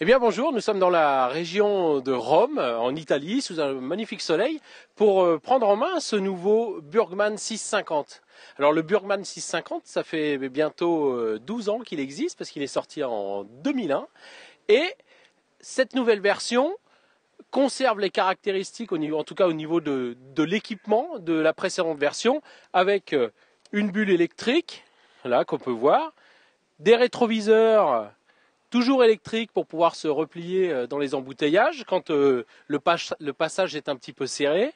Eh bien bonjour, nous sommes dans la région de Rome, en Italie, sous un magnifique soleil, pour prendre en main ce nouveau Burgman 650. Alors le Burgman 650, ça fait bientôt 12 ans qu'il existe, parce qu'il est sorti en 2001. Et cette nouvelle version conserve les caractéristiques, en tout cas au niveau de l'équipement de la précédente version, avec une bulle électrique, là qu'on peut voir, des rétroviseurs toujours électriques pour pouvoir se replier dans les embouteillages quand le passage est un petit peu serré.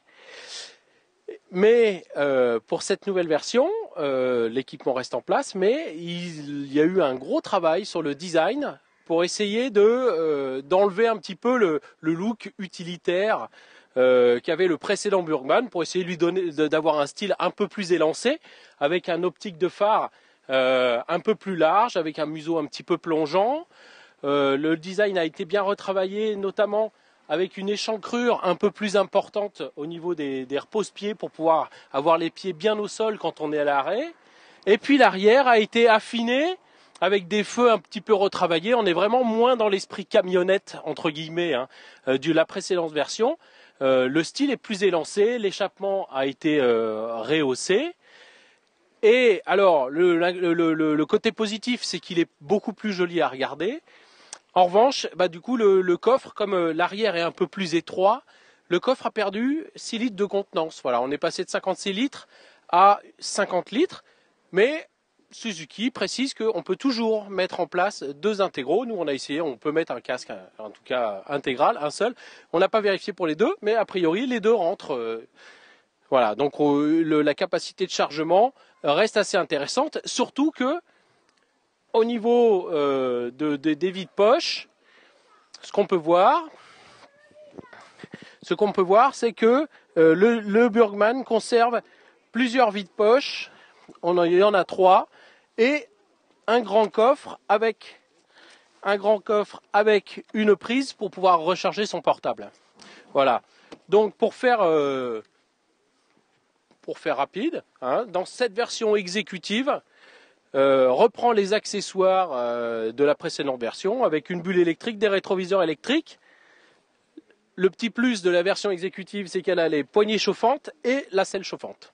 Mais pour cette nouvelle version, l'équipement reste en place, mais il y a eu un gros travail sur le design pour essayer d'enlever un petit peu le look utilitaire qu'avait le précédent Burgman, pour essayer de lui donner d'avoir un style un peu plus élancé, avec un optique de phare un peu plus large, avec un museau un petit peu plongeant. Le design a été bien retravaillé, notamment avec une échancrure un peu plus importante au niveau des repose-pieds pour pouvoir avoir les pieds bien au sol quand on est à l'arrêt. Et puis l'arrière a été affiné avec des feux un petit peu retravaillés. On est vraiment moins dans l'esprit camionnette, entre guillemets, de la précédente version. Le style est plus élancé, l'échappement a été rehaussé. Et alors, le côté positif, c'est qu'il est beaucoup plus joli à regarder. En revanche, du coup, le coffre, comme l'arrière est un peu plus étroit, le coffre a perdu 6 litres de contenance. Voilà, on est passé de 56 litres à 50 litres, mais Suzuki précise qu'on peut toujours mettre en place 2 intégraux. Nous, on a essayé, on peut mettre un casque, en tout cas intégral, un seul. On n'a pas vérifié pour les deux, mais a priori, les deux rentrent. Voilà, donc la capacité de chargement reste assez intéressante, surtout que au niveau des vides-poches, ce qu'on peut voir, c'est que le Burgman conserve plusieurs vides-poches. Il y en a 3 et un grand coffre avec une prise pour pouvoir recharger son portable. Voilà. Donc pour faire rapide, dans cette version exécutive, reprend les accessoires de la précédente version avec une bulle électrique, des rétroviseurs électriques. Le petit plus de la version exécutive, c'est qu'elle a les poignées chauffantes et la selle chauffante.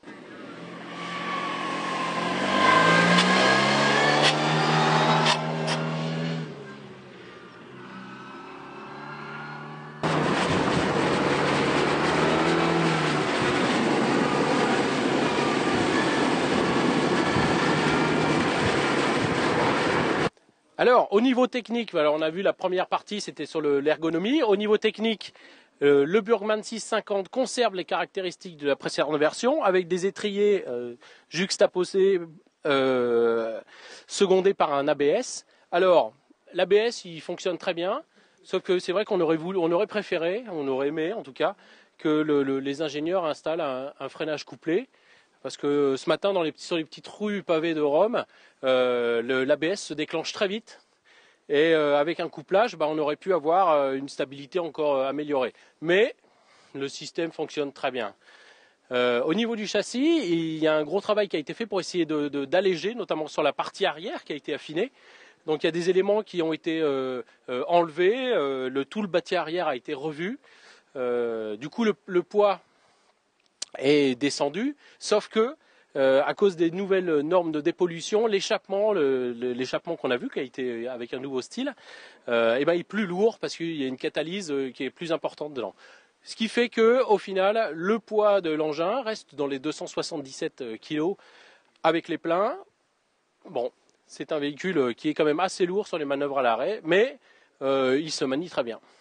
Alors, au niveau technique, on a vu la première partie, c'était sur l'ergonomie. Au niveau technique, le Burgman 650 conserve les caractéristiques de la précédente version, avec des étriers juxtaposés, secondés par un ABS. Alors, l'ABS, il fonctionne très bien, sauf que c'est vrai qu'on aurait préféré, on aurait aimé en tout cas, que les ingénieurs installent un freinage couplé. Parce que ce matin, sur les petites rues pavées de Rome, l'ABS se déclenche très vite. Et avec un couplage, on aurait pu avoir une stabilité encore améliorée. Mais le système fonctionne très bien. Au niveau du châssis, il y a un gros travail qui a été fait pour essayer d'alléger, notamment sur la partie arrière qui a été affinée. Donc il y a des éléments qui ont été enlevés, tout le bâti arrière a été revu. Du coup, le poids est descendu, sauf que à cause des nouvelles normes de dépollution, l'échappement qu'on a vu, qui a été avec un nouveau style, il est plus lourd parce qu'il y a une catalyse qui est plus importante dedans. Ce qui fait que, au final, le poids de l'engin reste dans les 277 kg avec les pleins. Bon, c'est un véhicule qui est quand même assez lourd sur les manœuvres à l'arrêt, mais il se manie très bien.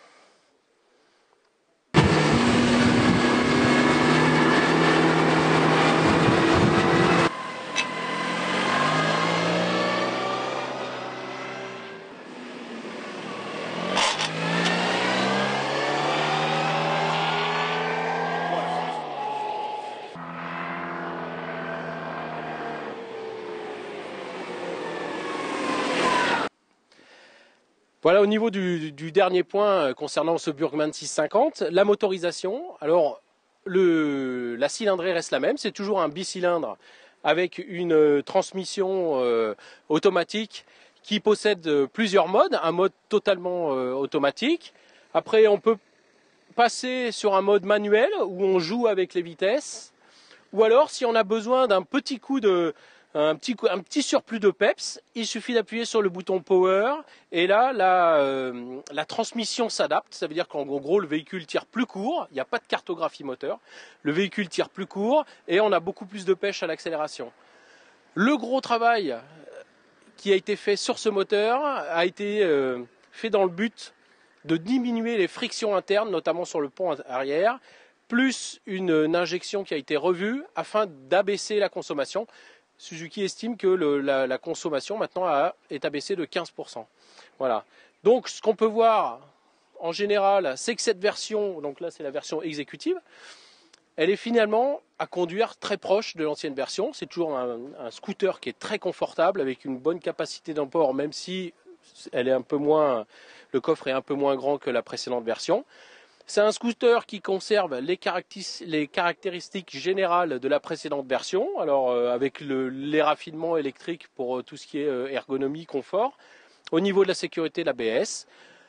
Voilà, au niveau du dernier point concernant ce Burgman 650, la motorisation. Alors, la cylindrée reste la même, c'est toujours un bicylindre avec une transmission automatique qui possède plusieurs modes, un mode totalement automatique. Après, on peut passer sur un mode manuel où on joue avec les vitesses. Ou alors, si on a besoin d'un petit coup un petit surplus de peps, il suffit d'appuyer sur le bouton Power et là, la transmission s'adapte. Ça veut dire qu'en gros, le véhicule tire plus court. Il n'y a pas de cartographie moteur. Le véhicule tire plus court et on a beaucoup plus de pêche à l'accélération. Le gros travail qui a été fait sur ce moteur a été fait dans le but de diminuer les frictions internes, notamment sur le pont arrière, plus une injection qui a été revue afin d'abaisser la consommation. Suzuki estime que la consommation maintenant est abaissée de 15%. Voilà. Donc ce qu'on peut voir en général, c'est que cette version, donc là c'est la version exécutive, elle est finalement à conduire très proche de l'ancienne version. C'est toujours un scooter qui est très confortable avec une bonne capacité d'emport, même si elle est un peu moins, le coffre est un peu moins grand que la précédente version. C'est un scooter qui conserve les caractéristiques générales de la précédente version, alors avec les raffinements électriques pour tout ce qui est ergonomie, confort. Au niveau de la sécurité, l'ABS.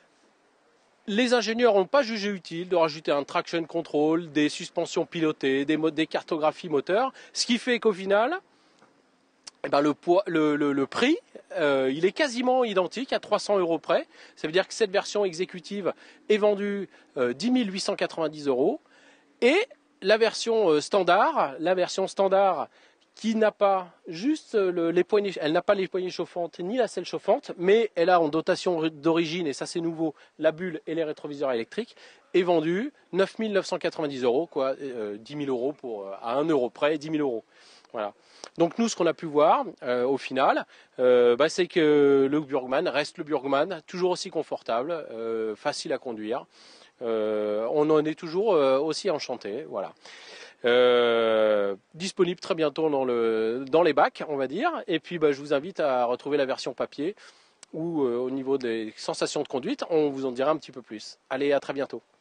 Les ingénieurs n'ont pas jugé utile de rajouter un traction control, des suspensions pilotées, des cartographies moteurs, ce qui fait qu'au final, eh ben, le prix, il est quasiment identique à 300 € près. Ça veut dire que cette version exécutive est vendue 10 890 € et la version standard qui n'a pas juste les poignées, elle n'a pas les poignées chauffantes ni la selle chauffante, mais elle a en dotation d'origine, et ça c'est nouveau, la bulle et les rétroviseurs électriques, est vendue 9 990 €, quoi, 10 000 € à 1 € près, 10 000 €. Voilà. Donc nous, ce qu'on a pu voir au final, c'est que le Burgman reste le Burgman, toujours aussi confortable, facile à conduire. On en est toujours aussi enchanté. Voilà. Disponible très bientôt dans les bacs, on va dire. Et puis je vous invite à retrouver la version papier où au niveau des sensations de conduite, on vous en dira un petit peu plus. Allez, à très bientôt.